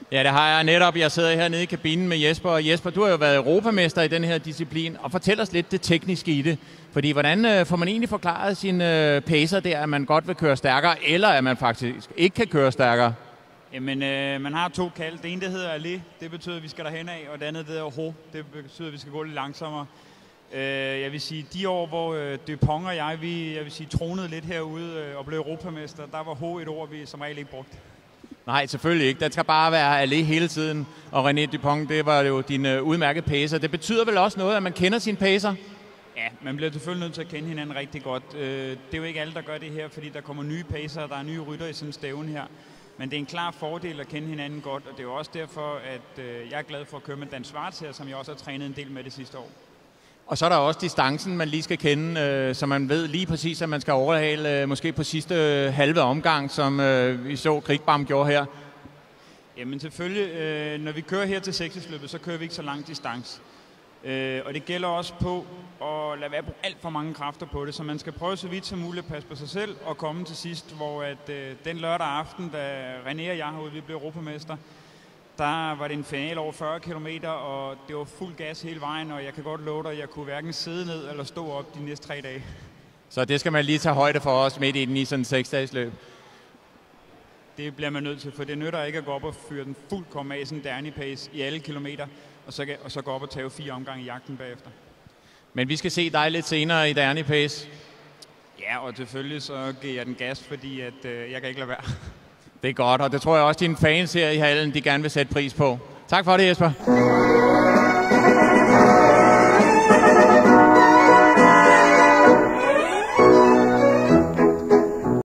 Ja, det har jeg netop. Jeg sidder hernede i kabinen med Jesper, og Jesper, du har jo været europamester i den her disciplin, og fortæl os lidt det tekniske i det. Fordi hvordan får man egentlig forklaret sine pacer der, at man godt vil køre stærkere, eller at man faktisk ikke kan køre stærkere? Jamen, man har to kald. Det ene, det hedder allé, det betyder, at vi skal derhen af, og det andet, det hedder ho, det betyder, at vi skal gå lidt langsommere. Jeg vil sige, de år, hvor Dupont og jeg vil sige, tronede lidt herude og blev europamester, der var ho et ord, vi som regel ikke brugte. Nej, selvfølgelig ikke. Der skal bare være allé hele tiden. Og René Dupont, det var jo din udmærkede pacer. Det betyder vel også noget, at man kender sine pacer? Ja, man bliver selvfølgelig nødt til at kende hinanden rigtig godt. Det er jo ikke alle, der gør det her, fordi der kommer nye pacer, og der er nye rytter i sådan en stævne her. Men det er en klar fordel at kende hinanden godt, og det er jo også derfor, at jeg er glad for at køre med Dan Schwartz her, som jeg også har trænet en del med det sidste år. Og så er der også distancen, man lige skal kende, så man ved lige præcis, at man skal overhale måske på sidste halve omgang, som vi så Krigbam gjorde her. Jamen selvfølgelig, når vi kører her til 6-løbet, så kører vi ikke så lang distance. Og det gælder også på at lade være at bruge alt for mange kræfter på det, så man skal prøve så vidt som muligt at passe på sig selv og komme til sidst, hvor at, den lørdag aften, da René og jeg herude, vi blev europamester, der var det en finale over 40 km, og det var fuld gas hele vejen, og jeg kan godt love dig, at jeg kunne hverken sidde ned eller stå op de næste 3 dage. Så det skal man lige tage højde for os midt i den i sådan en 6-dages løb? Det bliver man nødt til, for det nytter ikke at gå op og fyre den fuldkommen af sådan en Derny pace i alle kilometer, og så gå op og tage 4 omgange i jagten bagefter. Men vi skal se dig lidt senere i Derny pace. Ja, og selvfølgelig så giver jeg den gas, fordi at, jeg kan ikke lade være. Det er godt, og det tror jeg også, dine fans her i hallen, de gerne vil sætte pris på. Tak for det, Jesper.